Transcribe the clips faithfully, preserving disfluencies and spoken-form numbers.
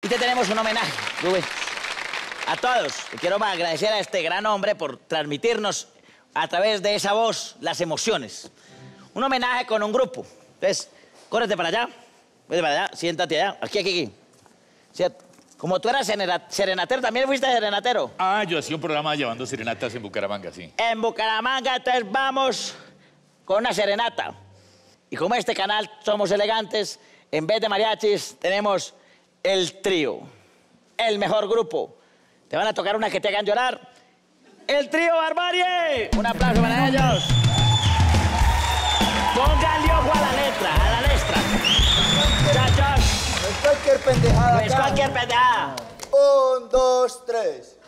Y te tenemos un homenaje, Rubén. A todos. Y quiero agradecer a este gran hombre por transmitirnos a través de esa voz las emociones. Un homenaje con un grupo. Entonces, córrete para allá. Vete para allá, siéntate allá. Aquí, aquí, aquí. Siéntate. Como tú eras serenatero, ¿también fuiste serenatero? Ah, yo hacía un programa llevando serenatas en Bucaramanga, sí. En Bucaramanga, entonces vamos con una serenata. Y como este canal somos elegantes, en vez de mariachis tenemos el trío, el mejor grupo. Te van a tocar una que te hagan llorar. ¡El trío Barbarie! Un aplauso para ellos. Pónganle ojo a la letra, a la letra. Muchachos. No es cualquier pendejada. No es cualquier pendejada. Un, dos, tres.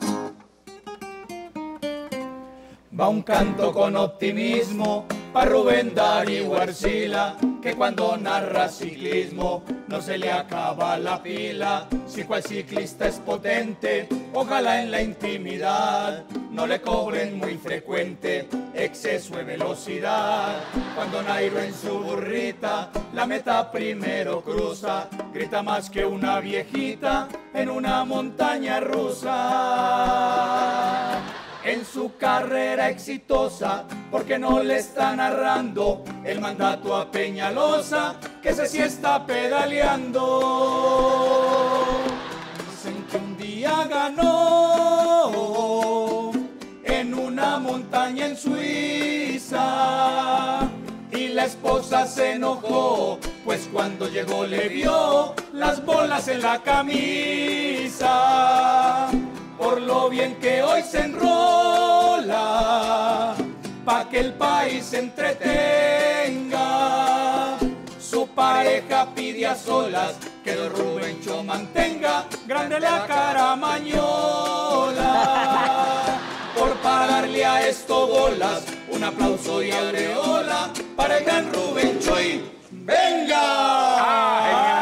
Va un canto con optimismo pa' Rubén Darío Arcila, que cuando narra ciclismo no se le acaba la pila. Si cual ciclista es potente, ojalá en la intimidad no le cobren muy frecuente exceso de velocidad. Cuando Nairo en su burrita la meta primero cruza, grita más que una viejita en una montaña rusa. En su carrera exitosa, porque no le está narrando el mandato a Peñalosa, que se sí está pedaleando. Dicen que un día ganó en una montaña en Suiza y la esposa se enojó, pues cuando llegó le vio las bolas en la camisa. Por lo bien que hoy se enrola, pa' que el país se entretenga. Su pareja pide a solas que el Rubencho mantenga grande la caramañola. Por pararle a esto bolas, un aplauso y aureola para el gran Rubencho y ¡venga!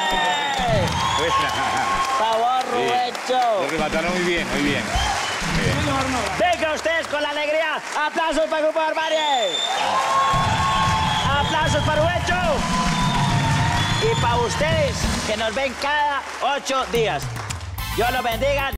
Lo remataron muy bien, muy bien. Muy bien. Venga ustedes con la alegría. Aplausos para Grupo Barbarie. Aplausos para Rubencho. Y para ustedes que nos ven cada ocho días. Dios los bendiga.